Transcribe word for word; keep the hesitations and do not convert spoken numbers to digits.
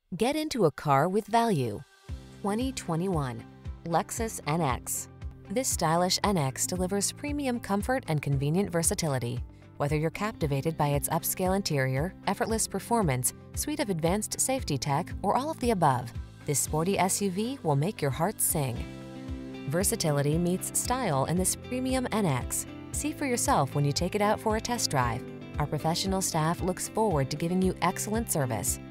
Get into a car with value. twenty twenty-one Lexus N X. This stylish N X delivers premium comfort and convenient versatility. Whether you're captivated by its upscale interior, effortless performance, suite of advanced safety tech, or all of the above, this sporty S U V will make your heart sing. Versatility meets style in this premium N X. See for yourself when you take it out for a test drive. Our professional staff looks forward to giving you excellent service.